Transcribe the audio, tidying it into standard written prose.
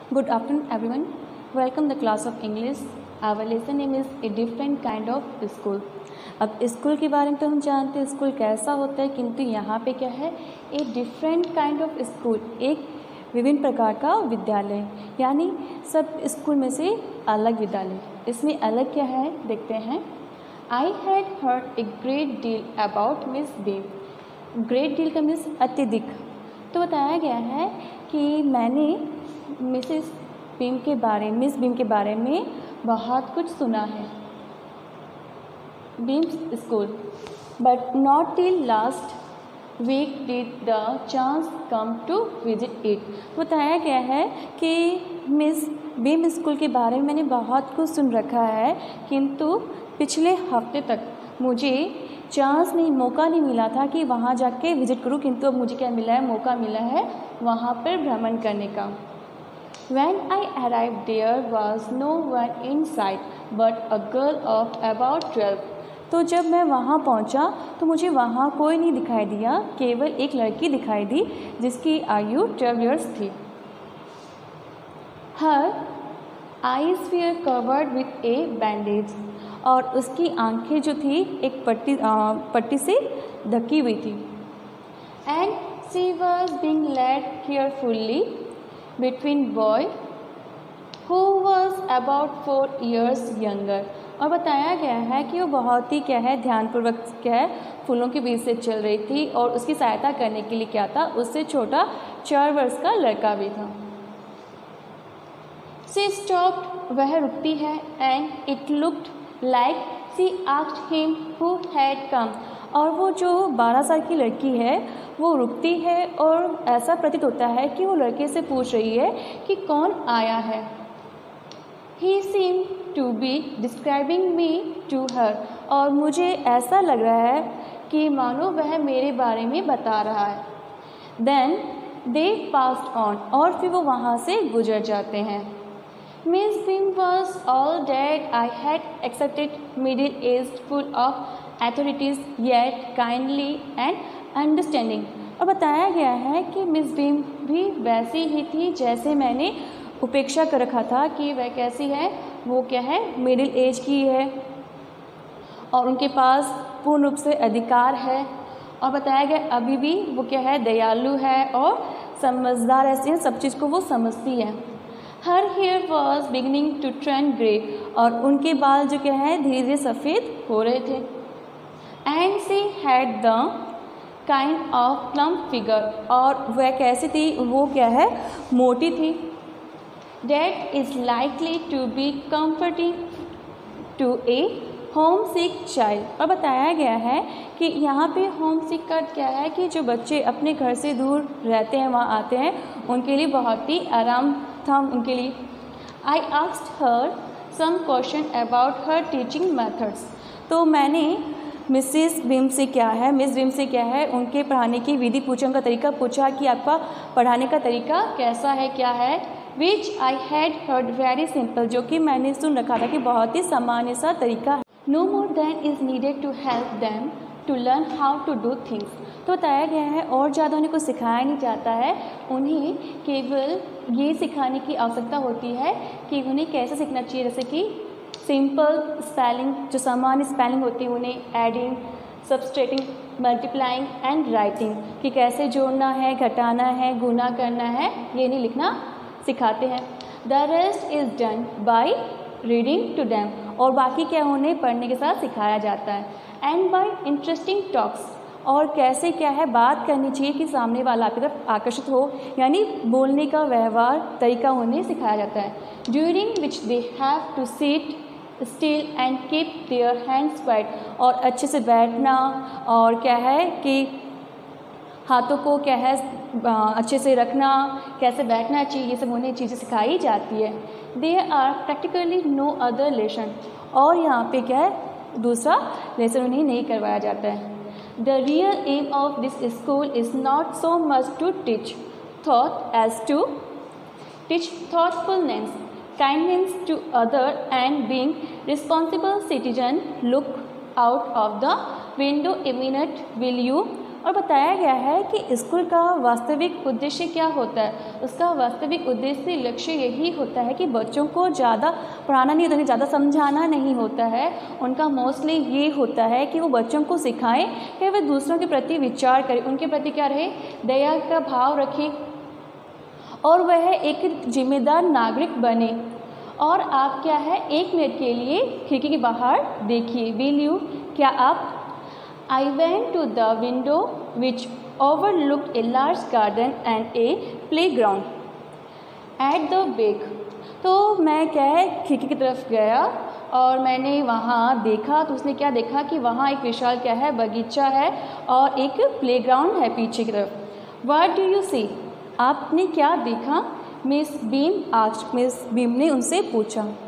Good afternoon, everyone. Welcome the class of English. Our lesson name is a different kind of school. अब school के बारे में तो हम जानते हैं स्कूल कैसा होता है, किंतु यहाँ पे क्या है, a different kind of school, एक विभिन्न प्रकार का विद्यालय, यानी सब स्कूल में से अलग विद्यालय। इसमें अलग क्या है देखते हैं। I had heard a great deal about Miss Beam. Great deal का मीन्स अत्यधिक। तो बताया गया है कि मैंने मिस बीम के बारे में बहुत कुछ सुना है, Beam school, but not till last week did the chance come to visit it. बताया गया है कि मिस बीम स्कूल के बारे में मैंने बहुत कुछ सुन रखा है, किंतु पिछले हफ्ते तक मुझे चांस नहीं, मौका नहीं मिला था कि वहाँ जाके विज़िट करूँ, किंतु अब मुझे क्या मिला है, मौका मिला है वहाँ पर भ्रमण करने का। When I arrived there was no one in sight but a girl of about 12। तो जब मैं वहाँ पहुँचा तो मुझे वहाँ कोई नहीं दिखाई दिया, केवल एक लड़की दिखाई दी जिसकी आयु 12 years थी। Her eyes were covered with a bandage। और उसकी आंखें जो थी एक पट्टी से ढकी हुई थी। And she was being led carefully between boy who was about 4 years younger। और बताया गया है कि वो बहुत ही क्या है ध्यानपूर्वक क्या है फूलों के बीच से चल रही थी, और उसकी सहायता करने के लिए क्या था, उससे छोटा 4 वर्ष का लड़का भी था। She stopped, वह रुकती है, and it looked like she asked him who had come। और वो जो 12 साल की लड़की है वो रुकती है और ऐसा प्रतीत होता है कि वो लड़के से पूछ रही है कि कौन आया है। He seemed to be describing me to her। और मुझे ऐसा लग रहा है कि मानो वह मेरे बारे में बता रहा है। Then they passed on। और फिर वो वहाँ से गुजर जाते हैं। Miss Beam was all that I had accepted, middle-aged, full of authorities, yet kindly and understanding. और बताया गया है कि मिस बीम भी वैसी ही थी जैसे मैंने उपेक्षा कर रखा था कि वह कैसी है, वो क्या है मिडिल एज की है और उनके पास पूर्ण रूप से अधिकार है। और बताया गया अभी भी वो क्या है दयालु है और समझदार, ऐसी है सब चीज़ को वो समझती है। Her hair was beginning to turn grey. और उनके बाल जो क्या है धीरे धीरे सफ़ेद हो रहे थे। And she had the kind of plump figure. और वह कैसी थी, वो क्या है मोटी थी। That is likely to be comforting to a homesick child. और बताया गया है कि यहाँ पे होम सिक का क्या है कि जो बच्चे अपने घर से दूर रहते हैं वहाँ आते हैं, उनके लिए बहुत ही आराम था उनके लिए। I asked her some question about her teaching methods. तो मैंने मिस बीम से क्या है उनके पढ़ाने की विधि पूछा, उनका तरीका पूछा कि आपका पढ़ाने का तरीका कैसा है, क्या है। Which I had heard very simple, जो कि मैंने सुन रखा था कि बहुत ही सामान्य सा तरीका है। No more than is needed to help them to learn how to do things. तो बताया गया है और ज़्यादा उन्हें कुछ सिखाया नहीं जाता है, उन्हें केवल ये सिखाने की आवश्यकता होती है कि उन्हें कैसे सीखना चाहिए, जैसे कि सिंपल स्पेलिंग, जो सामान्य स्पेलिंग होती है उन्हें adding, subtracting, multiplying and writing, कि कैसे जोड़ना है, घटाना है, गुना करना है, ये नहीं लिखना सिखाते हैं। The rest is done by reading to them. और बाकी क्या उन्हें पढ़ने के साथ सिखाया जाता है। And by interesting talks. और कैसे क्या है बात करनी चाहिए कि सामने वाला आपकी तरफ आकर्षित हो, यानी बोलने का व्यवहार तरीका उन्हें सिखाया जाता है। During which they have to sit still and keep their hands quiet. और अच्छे से बैठना और क्या है कि हाथों को क्या है अच्छे से रखना, कैसे बैठना चाहिए, ये सब उन्हें चीज़ें सिखाई जाती है। There are practically no other lesson. और यहाँ पे क्या है दूसरा लेसन उन्हें नहीं करवाया जाता है। The real aim of this school is not so much to teach thought as to teach thoughtfulness, kindness to other and being responsible citizen. Look out of the window a minute, will you? और बताया गया है कि school का वास्तविक उद्देश्य क्या होता है। उसका वास्तविक उद्देश्य लक्ष्य यही होता है कि बच्चों को ज़्यादा पढ़ाना नहीं होता है, ज़्यादा समझाना नहीं होता है। उनका मोस्टली ये होता है कि वो बच्चों को सिखाएं कि वे दूसरों के प्रति विचार करें, उनके प्रति क्या रहे, दया का भाव रखें और वह एक जिम्मेदार नागरिक बने। और आप क्या है, 1 मिनट के लिए खिड़की के बाहर देखिए। विल यू, क्या आप? I went to the window which overlooked a large garden and a playground at the back। तो मैं क्या है, खिड़की की तरफ गया और मैंने वहाँ देखा। तो उसने क्या देखा कि वहाँ एक विशाल क्या है, बगीचा है और एक प्लेग्राउंड है पीछे की तरफ। What do you see? आपने क्या देखा? मिस बीम ने उनसे पूछा।